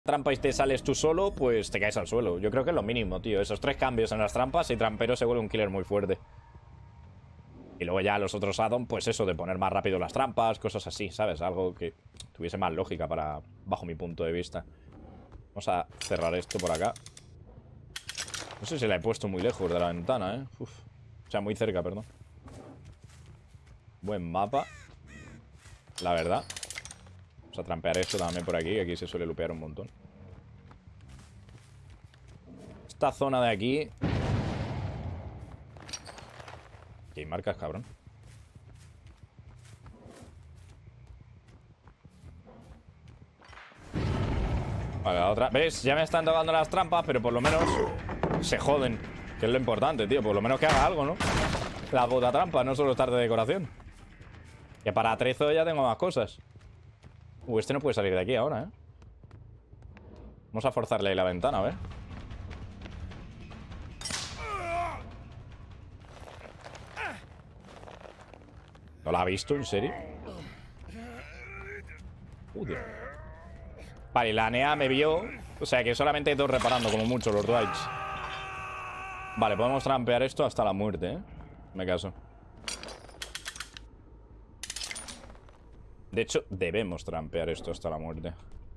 trampa y te sales tú solo, pues te caes al suelo. Yo creo que es lo mínimo, tío. Esos 3 cambios en las trampas y trampero se vuelve un killer muy fuerte. Y luego ya los otros addons, pues eso, de poner más rápido las trampas, cosas así, ¿sabes? Algo que tuviese más lógica bajo mi punto de vista. Vamos a cerrar esto por acá. No sé si la he puesto muy lejos de la ventana, ¿eh? Uf. O sea, muy cerca, perdón. Buen mapa, la verdad. Vamos a trampear esto también por aquí, que aquí se suele lupear un montón. Esta zona de aquí... Aquí hay marcas, cabrón. Vale, la otra. ¿Ves? Ya me están tocando las trampas, pero por lo menos se joden. Que es lo importante, tío. Por lo menos que haga algo, ¿no? La puta trampa, no solo estar de decoración. Que para atrezo ya tengo más cosas. Este no puede salir de aquí ahora, ¿eh? Vamos a forzarle ahí la ventana, a ver. ¿No la ha visto? ¿En serio? Tío. Vale, y la Nea me vio. O sea que solamente hay 2 reparando, como mucho, los Dwights. Vale, podemos trampear esto hasta la muerte, ¿eh? Me caso. De hecho, debemos trampear esto hasta la muerte.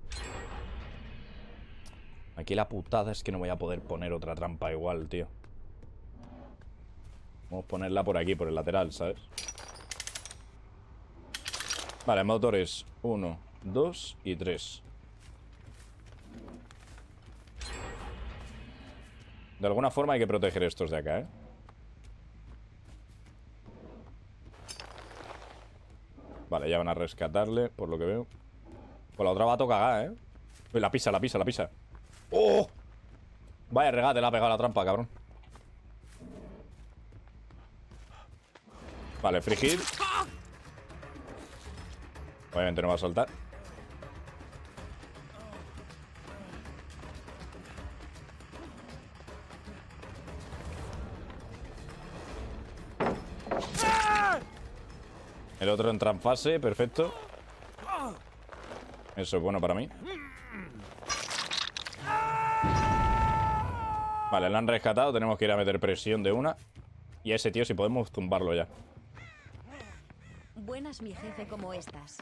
Aquí la putada es que no voy a poder poner otra trampa igual, tío. Vamos a ponerla por aquí, por el lateral, ¿sabes? Vale, motores 1, 2 y 3. De alguna forma hay que proteger estos de acá, ¿eh? Vale, ya van a rescatarle, por lo que veo. Pues la otra va a tocar, ¿eh? Uy, la pisa, la pisa, la pisa. ¡Oh! Vaya regate, le ha pegado la trampa, cabrón. Vale, free hit. Obviamente no va a soltar. El otro entra en fase, perfecto. Eso es bueno para mí. Vale, lo han rescatado. Tenemos que ir a meter presión de una. Y a ese tío si podemos tumbarlo ya. Buenas, mi jefe, ¿cómo estás?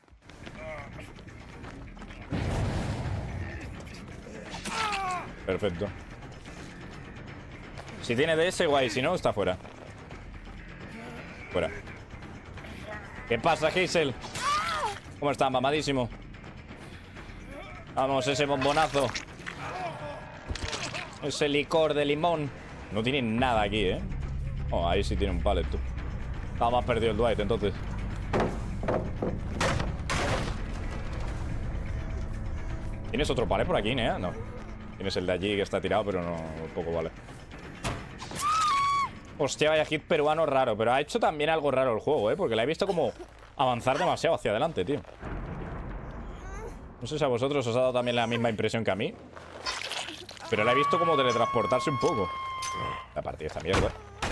Perfecto. Si tiene DS, guay. Si no, está fuera. Fuera. ¿Qué pasa, Hazel? ¿Cómo está? Mamadísimo. Vamos, ese bombonazo. Ese licor de limón. No tiene nada aquí, ¿eh? Oh, ahí sí tiene un pallet, tú. Estaba más perdido el Dwight, entonces. ¿Tienes otro pallet por aquí, Nea? No. Tienes el de allí que está tirado, pero no... Poco vale. Hostia, vaya hit peruano raro. Pero ha hecho también algo raro el juego, ¿eh? Porque la he visto como avanzar demasiado hacia adelante, tío. No sé si a vosotros os ha dado también la misma impresión que a mí. Pero la he visto como teletransportarse un poco. La partida esta mierda.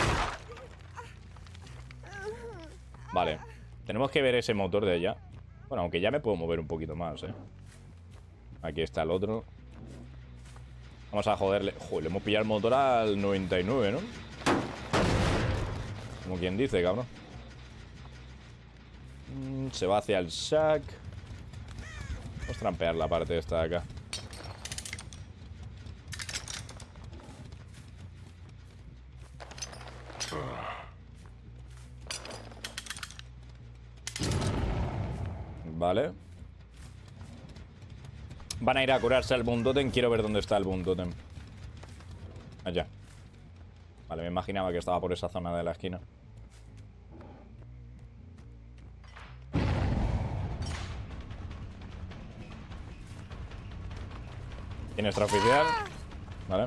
Vale. Tenemos que ver ese motor de allá. Bueno, aunque ya me puedo mover un poquito más, ¿eh? Aquí está el otro. Vamos a joderle. Joder, le hemos pillado el motor al 99, ¿no? Como quien dice, cabrón. Se va hacia el shack. Vamos a trampear la parte esta de acá. Vale. Van a ir a curarse al Boon Totem. Quiero ver dónde está el Boon Totem. Allá. Vale, me imaginaba que estaba por esa zona de la esquina. Tiene extraoficial. Vale.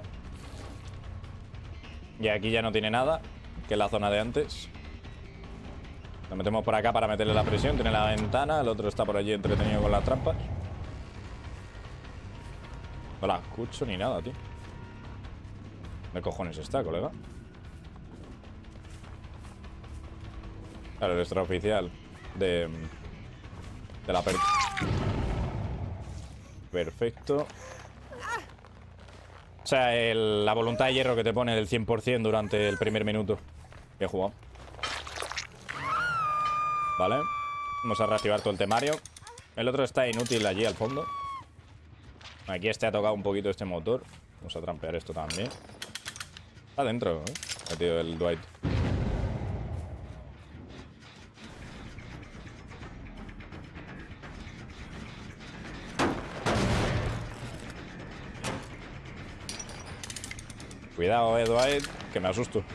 Y aquí ya no tiene nada, que es la zona de antes. Lo metemos por acá para meterle la presión. Tiene la ventana. El otro está por allí entretenido con las trampas. No la escucho ni nada, tío. ¿Dónde cojones está, colega? Claro, el extraoficial de la Perfecto. O sea, la voluntad de hierro que te pone del 100% durante el primer minuto. Bien jugado. Vale. Vamos a reactivar todo el temario. El otro está inútil allí al fondo. Aquí este ha tocado un poquito este motor. Vamos a trampear esto también. Está dentro, ¿eh? Metido el Dwight. Cuidado, Dwight, que me asusto.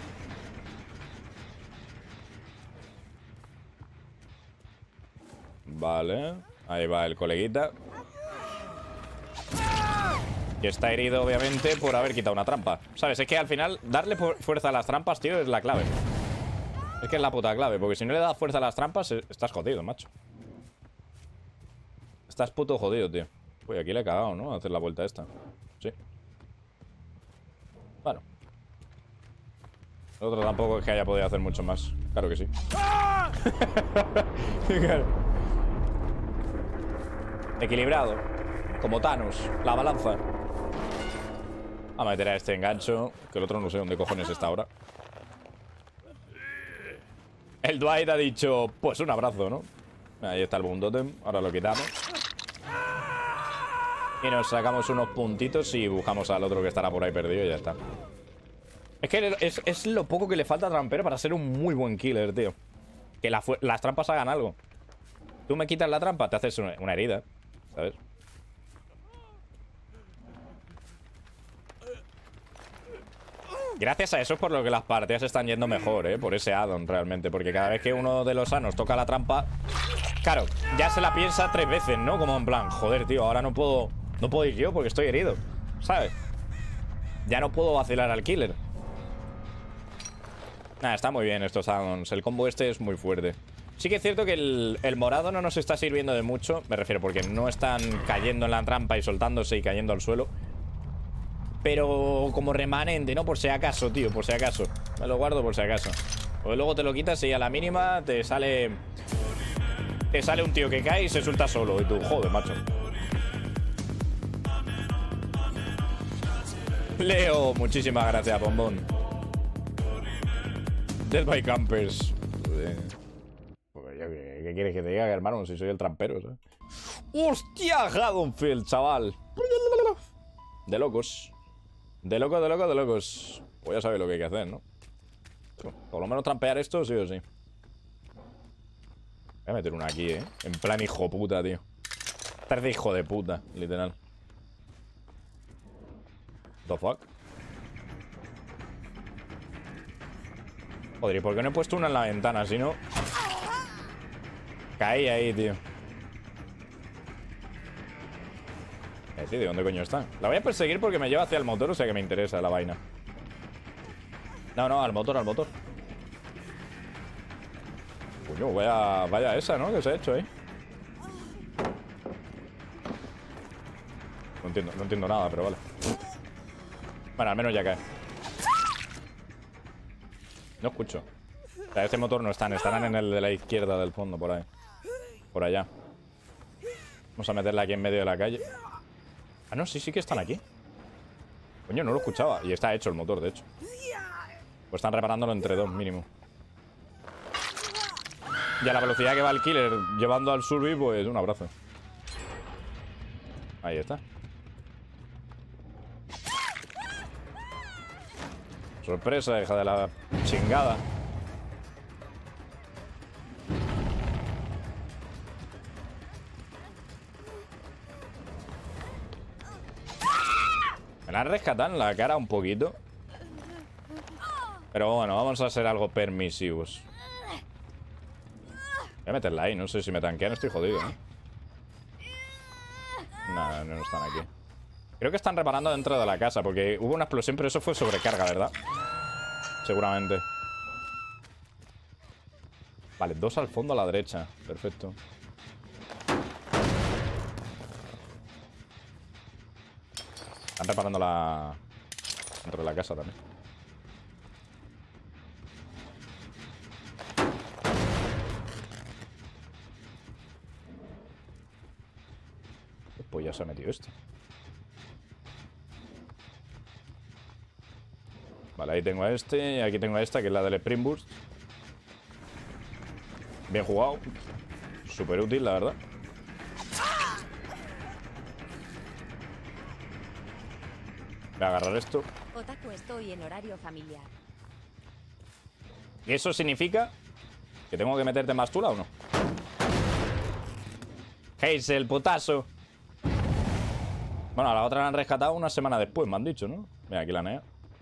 Vale. Ahí va el coleguita. Y está herido, obviamente, por haber quitado una trampa. ¿Sabes? Es que al final, darle fuerza a las trampas, tío, es la clave. Es que es la puta clave. Porque si no le das fuerza a las trampas, estás jodido, macho. Estás puto jodido, tío. Uy, aquí le he cagado, ¿no? A hacer la vuelta esta. Sí. Bueno. El otro tampoco es que haya podido hacer mucho más. Claro que sí. Claro. Equilibrado. Como Thanos. La balanza. Vamos a meter a este engancho. Que el otro no sé dónde cojones está ahora. El Dwight ha dicho, pues un abrazo, ¿no? Ahí está el Boom Totem. Ahora lo quitamos. Y nos sacamos unos puntitos y buscamos al otro que estará por ahí perdido y ya está. Es que es lo poco que le falta a Trampero para ser un muy buen killer, tío. Que las trampas hagan algo. Tú me quitas la trampa, te haces una herida, ¿sabes? Gracias a eso es por lo que las partidas están yendo mejor, ¿eh? Por ese addon, realmente. Porque cada vez que uno de los sanos toca la trampa... Claro, ya se la piensa 3 veces, ¿no? Como en plan, joder, tío, ahora no puedo ir yo porque estoy herido, ¿sabes? Ya no puedo vacilar al killer. Nada, está muy bien estos addons. El combo este es muy fuerte. Sí que es cierto que el morado no nos está sirviendo de mucho. Me refiero porque no están cayendo en la trampa y soltándose y cayendo al suelo. Pero como remanente, ¿no? Por si acaso, tío, por si acaso. Me lo guardo por si acaso. Porque luego te lo quitas y a la mínima te sale... Te sale un tío que cae y se suelta solo. Y tú, joder, macho. Leo, muchísimas gracias, bombón. Dead by Campers. ¿Qué quieres que te diga, hermano? Si soy el trampero, ¿sabes? ¡Hostia, Haddonfield, chaval! De locos. De locos. Pues ya sabes lo que hay que hacer, ¿no? Por lo menos trampear esto, sí o sí. Voy a meter una aquí, ¿eh? En plan hijo puta, tío. Estás de hijo de puta, literal. The fuck. Joder, ¿y por qué no he puesto una en la ventana? Si no... Caí ahí, tío. Tío, ¿de dónde coño está? La voy a perseguir porque me lleva hacia el motor, o sea que me interesa la vaina. No, al motor. Coño, vaya esa, ¿no? Que se ha hecho ahí. No entiendo nada, pero vale. Bueno, al menos ya cae. No escucho. O sea, este motor no están. Estarán en el de la izquierda del fondo, por ahí. Por allá. Vamos a meterla aquí en medio de la calle. Ah, no, sí que están aquí. Coño, no lo escuchaba. Y está hecho el motor, de hecho. Pues están reparándolo entre 2 mínimo. Y a la velocidad que va el killer llevando al Survey, pues un abrazo. Ahí está. Sorpresa, hija de la chingada. Me la han rescatado en la cara un poquito. Pero bueno, vamos a ser algo permisivos. Voy a meterla ahí, no sé si me tanquean, estoy jodido, ¿no? No, no están aquí. Creo que están reparando dentro de la casa, porque hubo una explosión, pero eso fue sobrecarga, ¿verdad? Seguramente. Vale, 2 al fondo a la derecha. Perfecto. Están reparando la... dentro de la casa también. Pues ya se ha metido esto. Vale, ahí tengo a este. Y aquí tengo a esta, que es la del Spring Burst. Bien jugado. Súper útil, la verdad. Voy a agarrar esto. Otaku, estoy en horario familiar. ¿Y eso significa que tengo que meterte más tula o no? Hazel, putazo. Bueno, a la otra la han rescatado una semana después, me han dicho, ¿no? Mira, aquí la nea.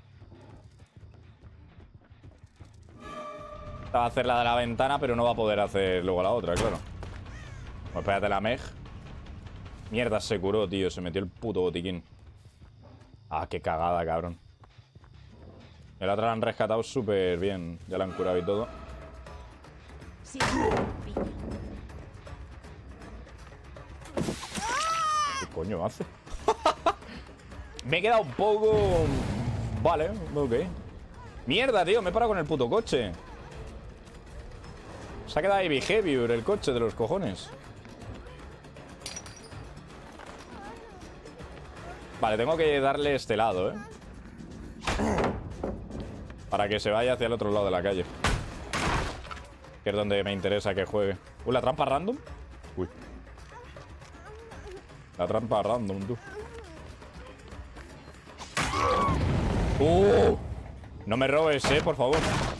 Va a hacer la de la ventana, pero no va a poder hacer luego la otra, claro. Pues espérate la Meg. Mierda, se curó, tío. Se metió el puto botiquín. Ah, qué cagada, cabrón. El otra la han rescatado súper bien. Ya la han curado y todo. Sí, ¿Qué coño hace? Me he quedado un poco... Vale, ok. Mierda, tío, me he parado con el puto coche. Se ha quedado ahí behavior el coche de los cojones. Vale, tengo que darle este lado, para que se vaya hacia el otro lado de la calle. Que es donde me interesa que juegue. Uy, ¿la trampa random? Uy. La trampa random, tú. No me robes, por favor.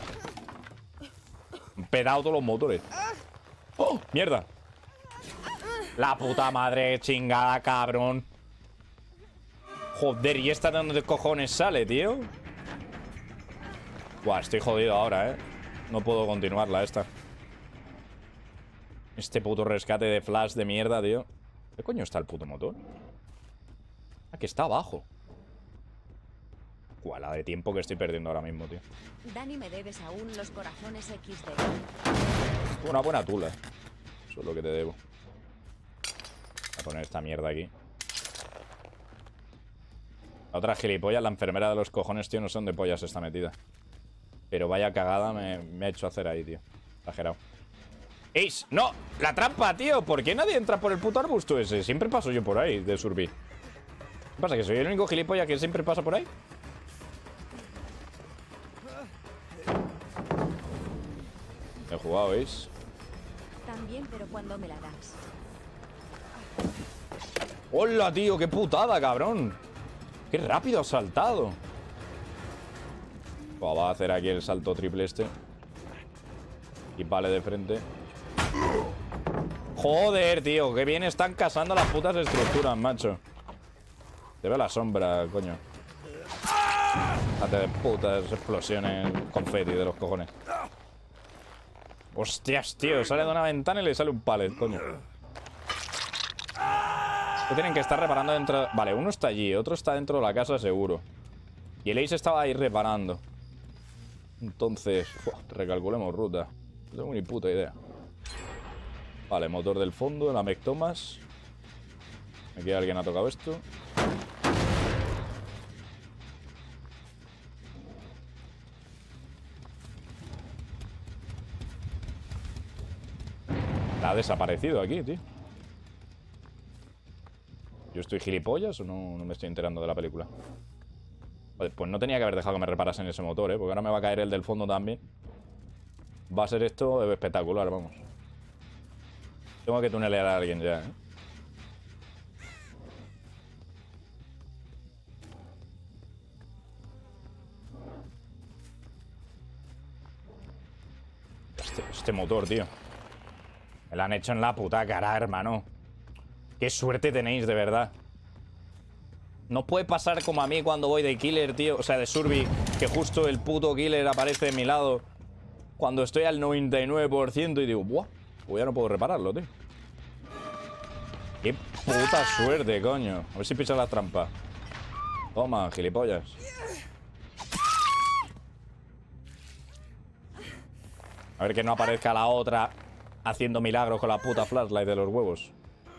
Han pedado todos los motores. ¡Oh! ¡Mierda! La puta madre chingada, cabrón. Joder, ¿y esta de dónde cojones sale, tío? Buah, estoy jodido ahora, No puedo continuarla esta. Este puto rescate de flash de mierda, tío. ¿Qué coño está el puto motor? Ah, que está abajo. Buah, la de tiempo que estoy perdiendo ahora mismo, tío. Dani, me debes aún los corazones XD. Una buena tula. Eso es lo que te debo. Voy a poner esta mierda aquí. La otra gilipollas, la enfermera de los cojones, tío, no sé dónde pollas está metida. Pero vaya cagada me ha hecho hacer ahí, tío. Exagerado. ¡Ace! ¡No! ¡La trampa, tío! ¿Por qué nadie entra por el puto arbusto ese? Siempre paso yo por ahí, de Survey. ¿Qué pasa? ¿Que soy el único gilipollas que siempre pasa por ahí? He jugado, Ace. También, pero cuando me la das. ¡Hola, tío! ¡Qué putada, cabrón! ¡Qué rápido has saltado! Va a hacer aquí el salto triple este. Y vale de frente. Joder, tío. Qué bien están casando las putas estructuras, macho. Te veo la sombra, coño. Date de putas explosiones confeti de los cojones. Hostias, tío. Sale de una ventana y le sale un pallet, coño. Esto tienen que estar reparando dentro... Vale, uno está allí, otro está dentro de la casa seguro. Y el Ace estaba ahí reparando. Entonces, recalculemos ruta. No tengo ni puta idea. Vale, motor del fondo, la Meg Thomas. Aquí alguien ha tocado esto. Ha desaparecido aquí, tío. ¿Yo estoy gilipollas o no me estoy enterando de la película? Vale, pues no tenía que haber dejado que me reparasen ese motor, porque ahora me va a caer el del fondo también. Va a ser esto espectacular, vamos. Tengo que tunelear a alguien ya, Este motor, tío. Me lo han hecho en la puta cara, hermano. Qué suerte tenéis, de verdad. No puede pasar como a mí cuando voy de killer, tío. O sea, de Survey, que justo el puto killer aparece de mi lado cuando estoy al 99% y digo, ¡buah! Pues ya no puedo repararlo, tío. Qué puta suerte, coño. A ver si pisas las trampas. Toma, gilipollas. A ver que no aparezca la otra haciendo milagros con la puta flashlight de los huevos.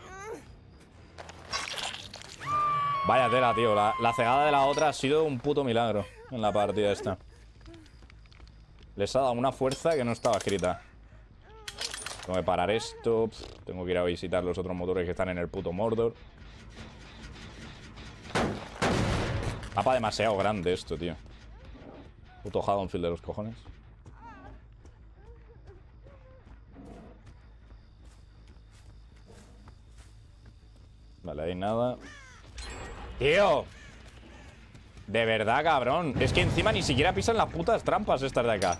Vaya tela, tío. La cegada de la otra ha sido un puto milagro en la partida esta. Les ha dado una fuerza que no estaba escrita. Tengo que parar esto. Tengo que ir a visitar los otros motores que están en el puto Mordor. Mapa demasiado grande esto, tío. Puto Haddonfield de los cojones. Vale, ahí nada. ¡Tío! De verdad, cabrón. Es que encima ni siquiera pisan las putas trampas estas de acá.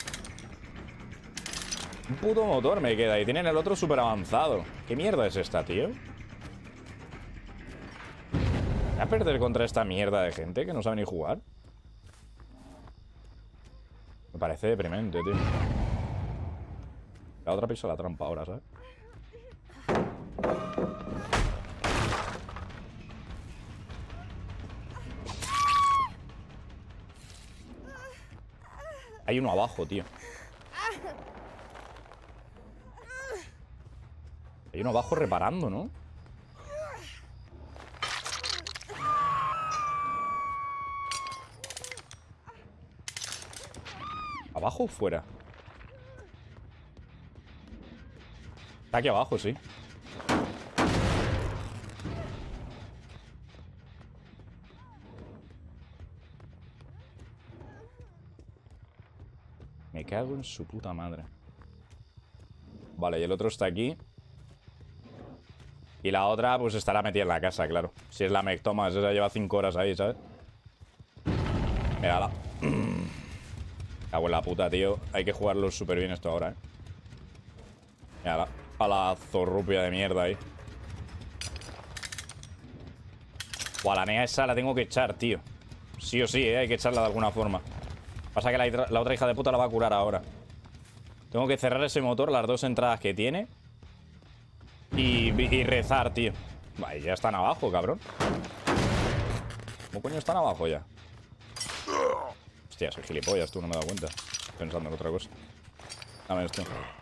Un puto motor me queda. Y tienen el otro súper avanzado. ¿Qué mierda es esta, tío? ¿Voy a perder contra esta mierda de gente que no sabe ni jugar? Me parece deprimente, tío. La otra pisa la trampa ahora, ¿sabes? Hay uno abajo, tío. Hay uno abajo reparando, ¿no? ¿Abajo o fuera? Está aquí abajo, sí. Me cago en su puta madre. Vale, y el otro está aquí. Y la otra, pues estará metida en la casa, claro. Si es la Meg Thomas, esa lleva 5 horas ahí, ¿sabes? Mírala. Cago en la puta, tío. Hay que jugarlo súper bien esto ahora, ¿eh? Mírala. A la zorrupia de mierda ahí. Buah, la nea esa la tengo que echar, tío. Sí o sí, ¿eh? Hay que echarla de alguna forma. Pasa que la otra hija de puta la va a curar ahora. Tengo que cerrar ese motor, las dos entradas que tiene. Y rezar, tío. Vale, ya están abajo, cabrón. ¿Cómo coño están abajo ya? Hostia, soy gilipollas, tú no me he dado cuenta. Pensando en otra cosa. Dame esto.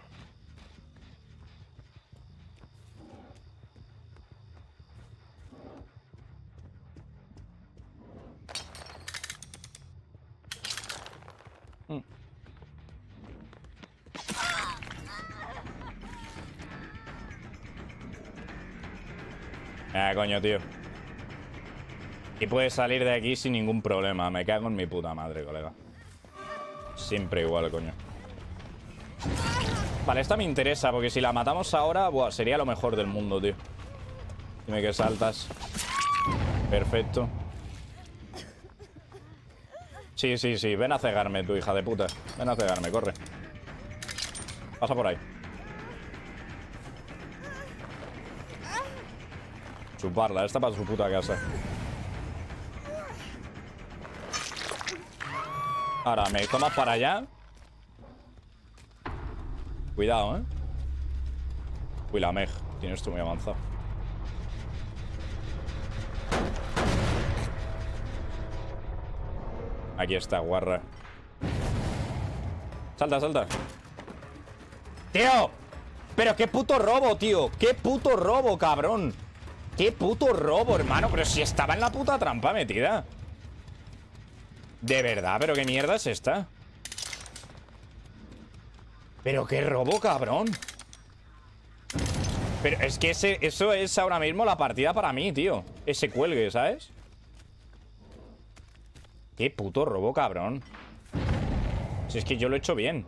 Coño, tío. Y puedes salir de aquí sin ningún problema. Me cago en mi puta madre, colega. Siempre igual, coño. Vale, esta me interesa, porque si la matamos ahora, buah, sería lo mejor del mundo, tío. Dime que saltas. Perfecto. Sí, sí, sí. Ven a cegarme, tu hija de puta. Ven a cegarme, corre. Pasa por ahí. Chuparla, esta para su puta casa. Ahora, me tomas para allá. Cuidado, ¿eh? Uy, la Meg. Tiene esto muy avanzado. Aquí está, guarra. Salta, salta. ¡Tío! ¡Pero qué puto robo, tío! ¡Qué puto robo, cabrón! ¡Qué puto robo, hermano! Pero si estaba en la puta trampa metida. De verdad, ¿pero qué mierda es esta? ¡Pero qué robo, cabrón! Pero es que eso es ahora mismo la partida para mí, tío. Ese cuelgue, ¿sabes? ¡Qué puto robo, cabrón! Si es que yo lo he hecho bien.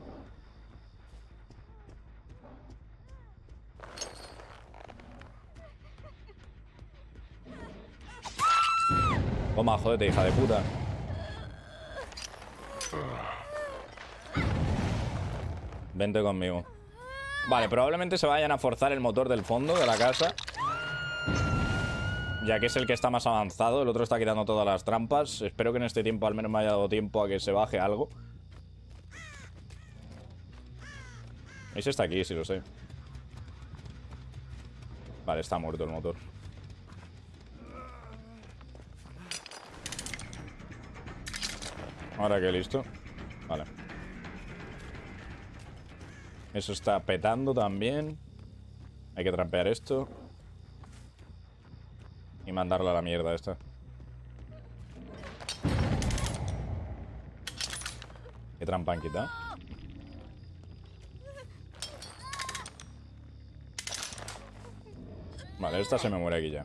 Toma, jódete, hija de puta. Vente conmigo. Vale, probablemente se vayan a forzar el motor del fondo de la casa, ya que es el que está más avanzado. El otro está quitando todas las trampas. Espero que en este tiempo al menos me haya dado tiempo a que se baje algo. Ese está aquí, sí lo sé. Vale, está muerto el motor. Ahora que listo. Vale. Eso está petando también. Hay que trampear esto. Y mandarla a la mierda esta. ¿Qué trampa han quitado? Vale, esta se me muere aquí ya.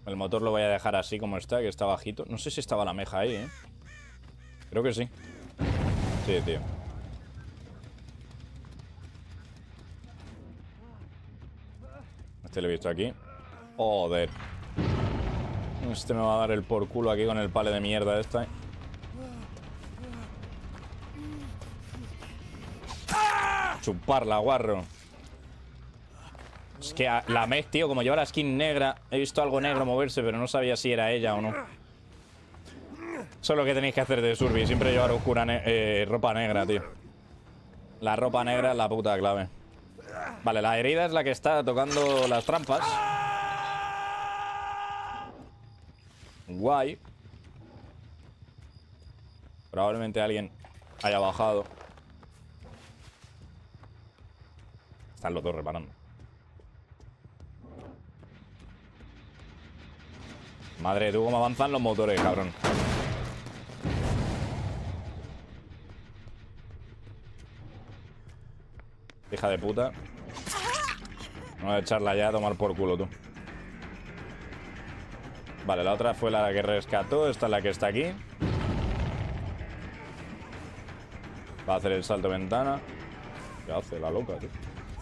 El motor lo voy a dejar así como está, que está bajito. No sé si estaba la meja ahí, ¿eh? Creo que sí. Sí, tío. Este lo he visto aquí. Joder. Este me va a dar el por culo aquí con el pale de mierda esta. Chuparla, guarro. Es que la Meg, tío, como lleva la skin negra, he visto algo negro moverse, pero no sabía si era ella o no. Eso es lo que tenéis que hacer de Surby. Siempre llevar ropa negra, tío. La ropa negra es la puta clave. Vale, la herida es la que está tocando las trampas. Guay. Probablemente alguien haya bajado. Están los dos reparando. Madre, tú cómo avanzan los motores, cabrón. Hija de puta. Vamos a echarla ya a tomar por culo, tú. Vale, la otra fue la que rescató. Esta es la que está aquí. Va a hacer el salto de ventana. ¿Qué hace la loca, tío?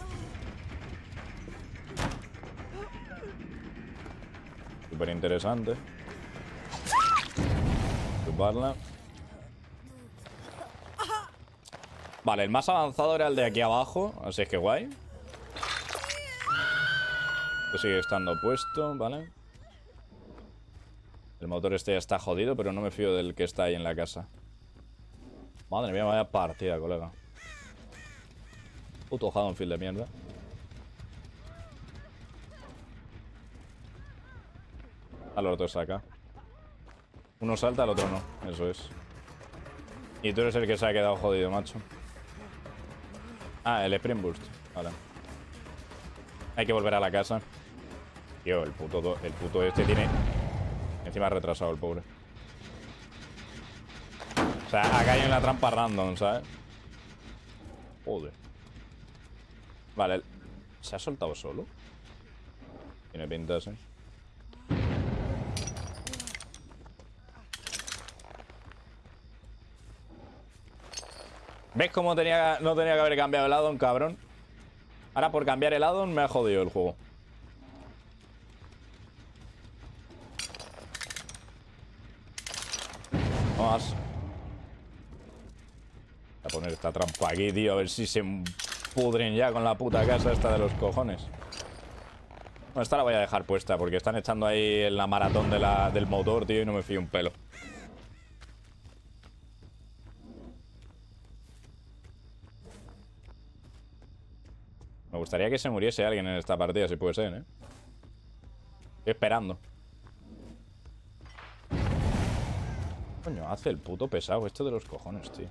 Súper interesante. Chuparla. Vale, el más avanzado era el de aquí abajo. Así es que guay. Esto sigue estando puesto, ¿vale? El motor este ya está jodido, pero no me fío del que está ahí en la casa. Madre mía, vaya partida, colega. Puto Haddonfield de mierda. A los dos acá. Uno salta, el otro no. Eso es. Y tú eres el que se ha quedado jodido, macho. Ah, el Sprint Boost. Vale. Hay que volver a la casa. Tío, el puto este tiene... Encima retrasado el pobre. O sea, acá hay una trampa random, ¿sabes? Joder. Vale. ¿Se ha soltado solo? Tiene pinta, sí. ¿Ves cómo no tenía que haber cambiado el addon, cabrón? Ahora por cambiar el addon me ha jodido el juego. No más. Voy a poner esta trampa aquí, tío. A ver si se pudren ya con la puta casa esta de los cojones. Bueno, esta la voy a dejar puesta porque están echando ahí en la maratón del motor, tío, y no me fío un pelo. Me gustaría que se muriese alguien en esta partida, si puede ser, ¿eh? Estoy esperando. Coño, hace el puto pesado esto de los cojones, tío.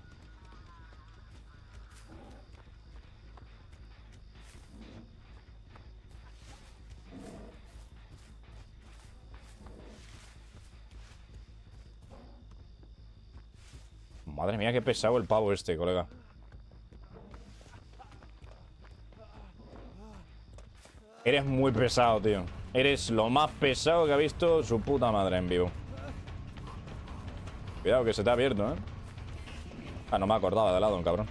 Madre mía, qué pesado el pavo este, colega. Eres muy pesado, tío. Eres lo más pesado que ha visto su puta madre en vivo. Cuidado, que se te ha abierto, ¿eh? Ah, no me acordaba de lado, cabrón.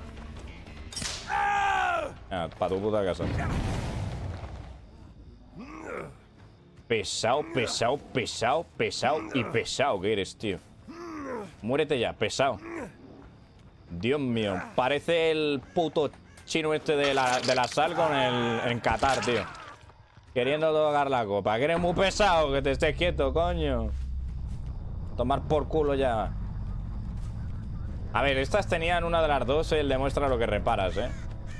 Ah, para tu puta casa. Pesado, pesado, pesado, pesado y pesado que eres, tío. Muérete ya, pesado. Dios mío, parece el puto chino este de la sal con en Qatar, tío. Queriendo tocar la copa. Que eres muy pesado, que te estés quieto, coño. Tomar por culo ya. A ver, estas tenían una de las dos, el demuestra lo que reparas, ¿eh?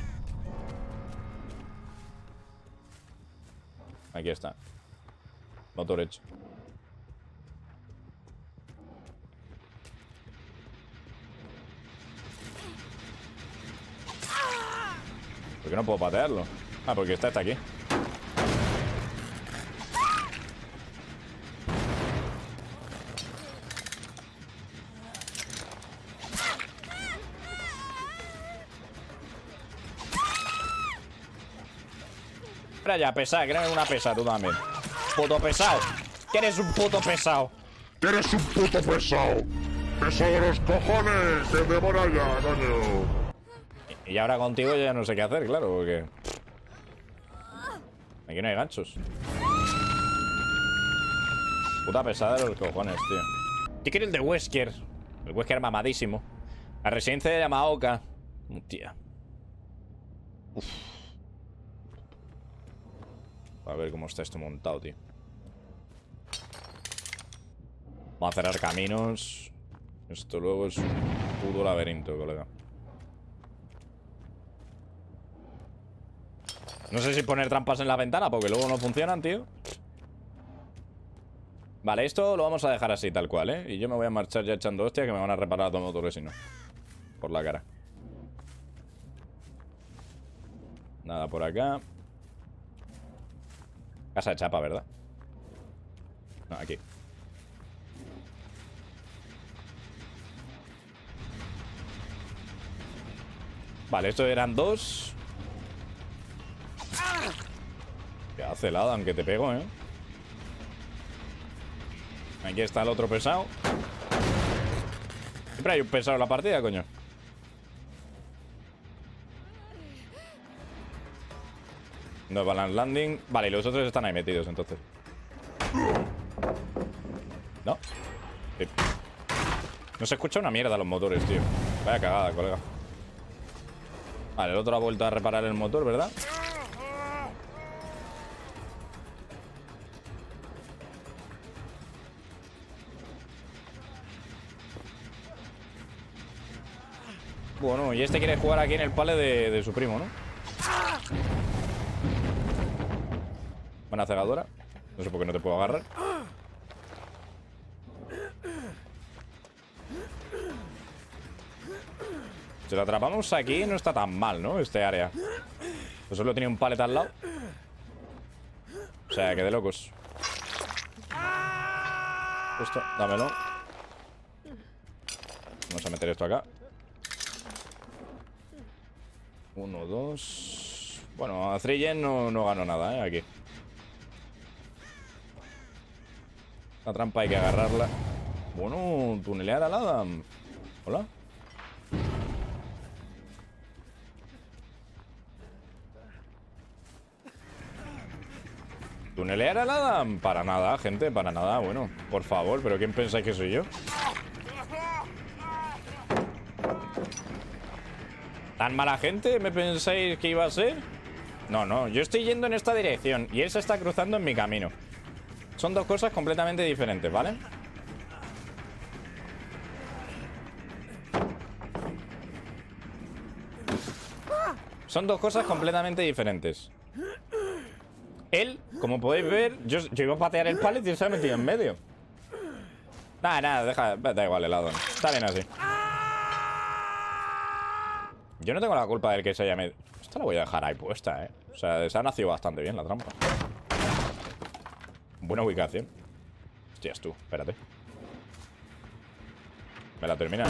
Aquí está. Motor hecho. ¿Por qué no puedo patearlo? Ah, porque está aquí. Espera ya, pesado, que eres una pesa tú también. Puto pesado. Que eres un puto pesado. ¡Que eres un puto pesado! ¡Peso de los cojones! ¡Que te por allá, coño! Y ahora contigo yo ya no sé qué hacer, claro, porque... Aquí no hay ganchos. Puta pesada de los cojones, tío. Yo quiero el de Wesker. El Wesker mamadísimo. La residencia de Yamaoka. Hostia. Uf. A ver cómo está esto montado, tío. Vamos a cerrar caminos. Esto luego es un puto laberinto, colega. No sé si poner trampas en la ventana porque luego no funcionan, tío. Vale, esto lo vamos a dejar así, tal cual, ¿eh? Y yo me voy a marchar ya echando hostia que me van a reparar los motores si no. Por la cara. Nada por acá. Casa de chapa, ¿verdad? No, aquí. Vale, estos eran dos. ¿Qué hace el Adam? Que te pego, ¿eh? Aquí está el otro pesado. Siempre hay un pesado en la partida, coño. No balance landing. Vale, y los otros están ahí metidos, entonces. ¿No? Sí. No se escucha una mierda los motores, tío. Vaya cagada, colega. Vale, el otro ha vuelto a reparar el motor, ¿verdad? Bueno, y este quiere jugar aquí en el pale de su primo, ¿no? Buena cegadora. No sé por qué no te puedo agarrar. Si lo atrapamos aquí no está tan mal, ¿no? Este área. Pues solo tenía un palet al lado. O sea, que de locos. Esto, dámelo. Vamos a meter esto acá. 1, 2. Bueno, a Threyen no gano nada, ¿eh? Aquí. La trampa hay que agarrarla. Bueno, tunelear al Adam. Hola. ¿Tunelear al Adam? Para nada, gente, para nada. Bueno, por favor, ¿pero quién pensáis que soy yo? ¿Tan mala gente me pensáis que iba a ser? No, no, yo estoy yendo en esta dirección y él se está cruzando en mi camino. Son dos cosas completamente diferentes, ¿vale? Son dos cosas completamente diferentes. Él, como podéis ver, yo iba a patear el palet y él se ha metido en medio. Nada, deja, da igual el lado. Está bien así. Yo no tengo la culpa del que se haya metido. Esta la voy a dejar ahí puesta, O sea, se ha nacido bastante bien la trampa. Buena ubicación. Hostias, tú, espérate. Me la termina,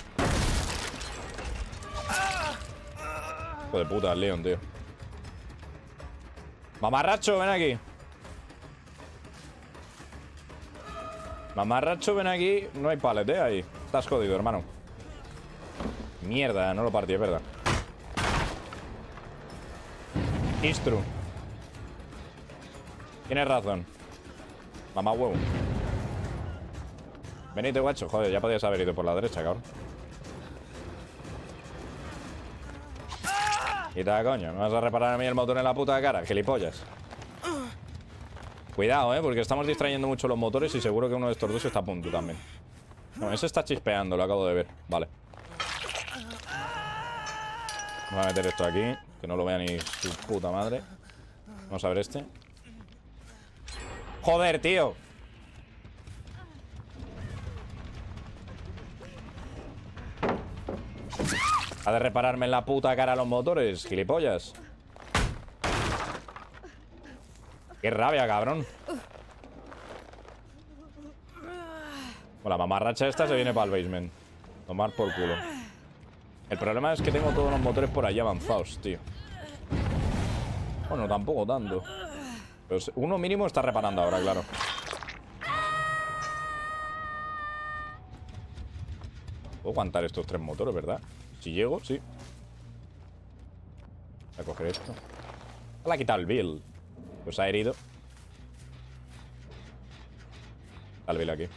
Hijo de puta, el Leon, tío. Mamarracho, ven aquí. Mamarracho, ven aquí. No hay palet, ahí. Estás jodido, hermano. Mierda, no lo partí, es verdad. Istru. Tienes razón. Mamá huevo. Venite, guacho. Joder, ya podías haber ido por la derecha, cabrón. Quita, coño. ¿Me vas a reparar a mí el motor en la puta cara? Gilipollas. Cuidado, porque estamos distrayendo mucho los motores y seguro que uno de estos dos está a punto también. No, ese está chispeando, lo acabo de ver. Vale. Voy a meter esto aquí, que no lo vea ni su puta madre. Vamos a ver este. ¡Joder, tío! ¿Ha de repararme en la puta cara los motores, gilipollas? ¡Qué rabia, cabrón! Bueno, la mamarracha esta se viene para el basement. Tomar por culo. El problema es que tengo todos los motores por allí avanzados, tío. Bueno, tampoco tanto. Pero uno mínimo está reparando ahora, claro. Puedo aguantar estos 3 motores, ¿verdad? Si llego, sí. Voy a coger esto. Le ha quitado el Bill. Pues ha herido. Está el Bill aquí.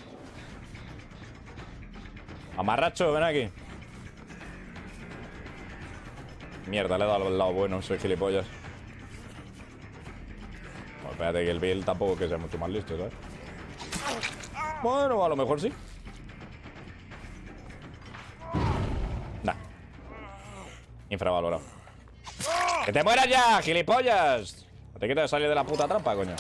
Amarracho, ven aquí. Mierda, le he dado al lado bueno. Soy gilipollas. Bueno, espérate que el Bill tampoco que sea mucho más listo, ¿sabes? Bueno, a lo mejor sí. Nah. Infravalorado. ¡Que te mueras ya, gilipollas! No te quieres salir de la puta trampa, coño.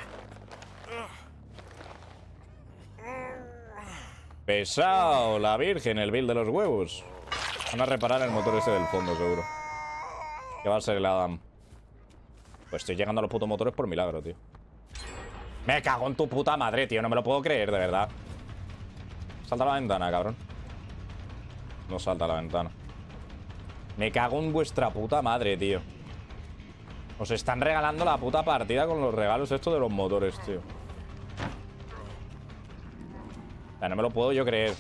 Pesado, la virgen, el Bill de los huevos. Van a reparar el motor ese del fondo, seguro. Que va a ser el Adam. Pues estoy llegando a los putos motores por milagro, tío. Me cago en tu puta madre, tío. No me lo puedo creer, de verdad. Salta a la ventana, cabrón. No salta a la ventana. Me cago en vuestra puta madre, tío. Os están regalando la puta partida con los regalos estos de los motores, tío. O sea, no me lo puedo yo creer.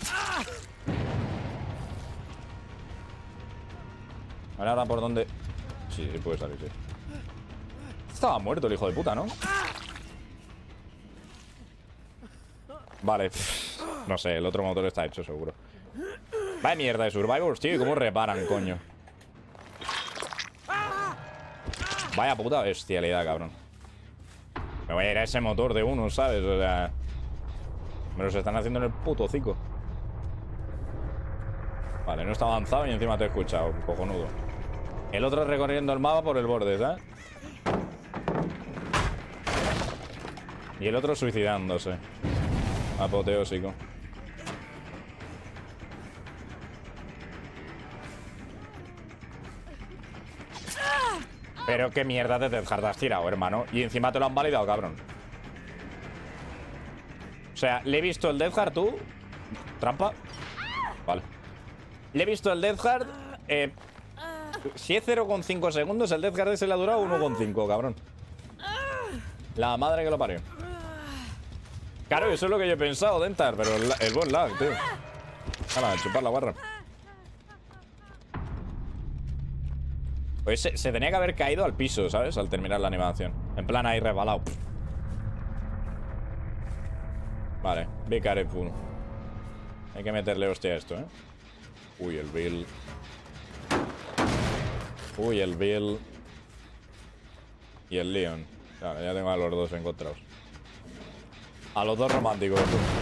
A ver ahora por dónde... Sí, sí puede salir, sí. Estaba muerto el hijo de puta, ¿no? Vale. No sé, el otro motor está hecho, seguro. Vaya mierda de Survivors, tío. ¿Y cómo reparan, coño? Vaya puta bestialidad, cabrón. Me voy a ir a ese motor de uno, ¿sabes? O sea... Me los están haciendo en el puto hocico. Vale, no está avanzado y encima te he escuchado. Cojonudo. El otro recorriendo el mapa por el borde, ¿sabes? Y el otro suicidándose. Apoteósico. Pero qué mierda de Death Heart has tirado, hermano. Y encima te lo han validado, cabrón. O sea, le he visto el Death Heart, tú. Trampa. Vale. Le he visto el Death Heart. Si es 0,5 segundos, el Death Heart se le ha durado 1,5, cabrón. La madre que lo parió. Claro, eso es lo que yo he pensado, Dentar. Pero el buen lag, tío. Hala, chupar la guarra. Pues se tenía que haber caído al piso, ¿sabes? Al terminar la animación. En plan ahí resbalado. Vale, be careful. Hay que meterle hostia a esto, ¿eh? Uy, el Bill. Uy, el Bill. Y el Leon. Claro, ya tengo a los dos encontrados. A los dos románticos.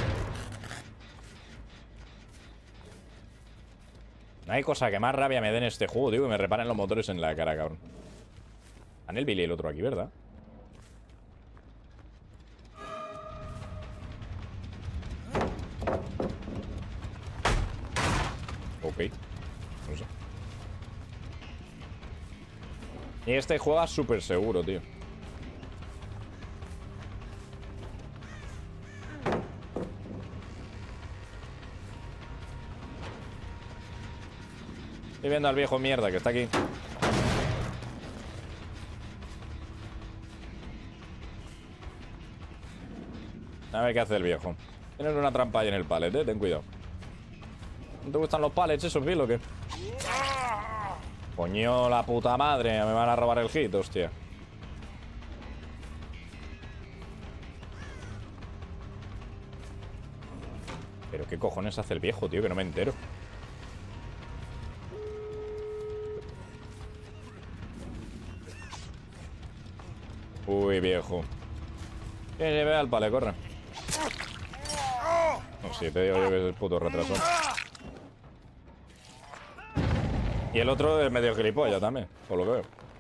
No hay cosa que más rabia me dé en este juego, tío, que me reparen los motores en la cara, cabrón. Han el Billy y el otro aquí, ¿verdad? Ok. No sé. Y este juega súper seguro, tío. Estoy viendo al viejo mierda que está aquí. A ver qué hace el viejo. Tienes una trampa ahí en el pallet, ten cuidado. ¿No te gustan los pallets esos, Bill, o qué? Coño, la puta madre. Me van a robar el hit, hostia. Pero qué cojones hace el viejo, tío, que no me entero. Uy, viejo. Que se vea al pale, corre. No sé, te digo yo que es el puto retraso. Y el otro es medio gilipollas también, por lo que veo.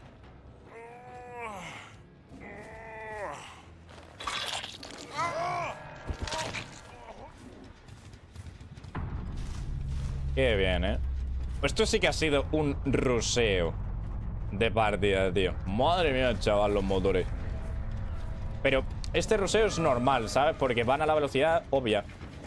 Qué bien, ¿eh? Pues esto sí que ha sido un ruseo de partida, tío. Madre mía, chaval, los motores. Pero este ruseo es normal, ¿sabes? Porque van a la velocidad obvia.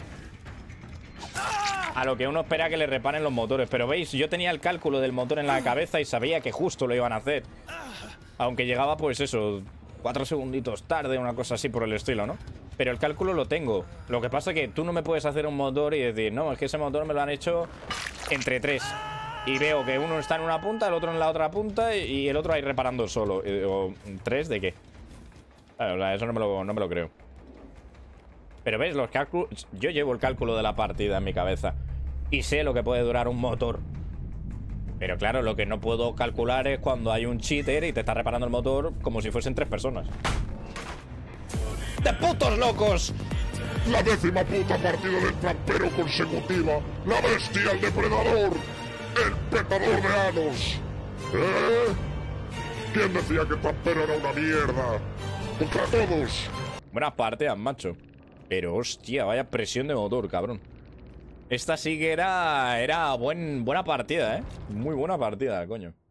A lo que uno espera que le reparen los motores. Pero veis, yo tenía el cálculo del motor en la cabeza y sabía que justo lo iban a hacer. Aunque llegaba, pues eso, 4 segunditos tarde, una cosa así por el estilo, ¿no? Pero el cálculo lo tengo. Lo que pasa es que tú no me puedes hacer un motor y decir, no, es que ese motor me lo han hecho entre 3. Y veo que uno está en una punta, el otro en la otra punta y el otro ahí reparando solo. ¿O 3 de qué? Claro, eso no me lo creo. Pero ves, los cálculos... Yo llevo el cálculo de la partida en mi cabeza. Y sé lo que puede durar un motor. Pero claro, lo que no puedo calcular es cuando hay un cheater y te está reparando el motor como si fuesen 3 personas. ¡De putos locos! La 10ª puta partida del trampero consecutiva. La bestia, el depredador. El petador de anos. ¿Eh? ¿Quién decía que el trampero era una mierda? Contra todos. Buenas partidas, macho. Pero hostia, vaya presión de motor, cabrón. Esta sí que era buena partida, ¿eh? Muy buena partida, coño.